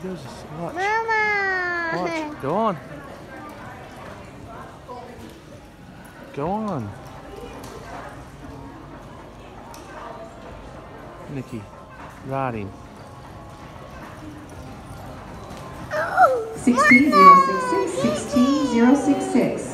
she goes. Watch. Mama! Watch. Go on. Go on. Nikki, riding. 16066, 16066.